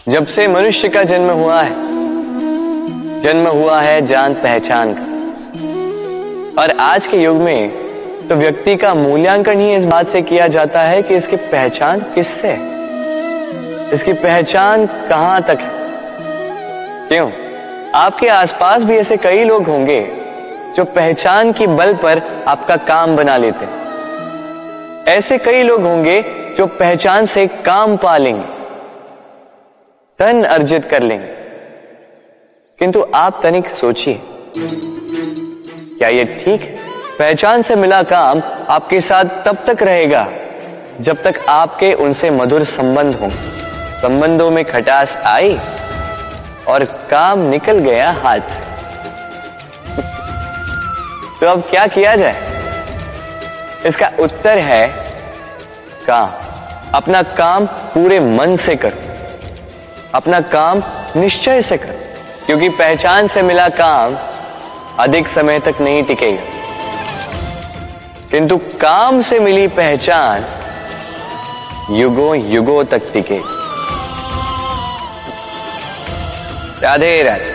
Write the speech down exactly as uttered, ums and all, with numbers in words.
जब से मनुष्य का जन्म हुआ है, जन्म हुआ है जान पहचान का। और आज के युग में तो व्यक्ति का मूल्यांकन ही इस बात से किया जाता है कि इसकी पहचान किससे है, इसकी पहचान कहां तक है। क्यों? आपके आसपास भी ऐसे कई लोग होंगे जो पहचान की बल पर आपका काम बना लेते हैं। ऐसे कई लोग होंगे जो पहचान से काम पा लेंगे, धन अर्जित कर लेंगे। किंतु आप तनिक सोचिए, क्या यह ठीक है? पहचान से मिला काम आपके साथ तब तक रहेगा जब तक आपके उनसे मधुर संबंध हों। संबंधों में खटास आई और काम निकल गया हाथ से। तो अब क्या किया जाए? इसका उत्तर है काम। अपना काम पूरे मन से करो, अपना काम निश्चय से करो, क्योंकि पहचान से मिला काम अधिक समय तक नहीं टिकेगा, किंतु काम से मिली पहचान युगों युगों तक टिकेगी। राधे राधे।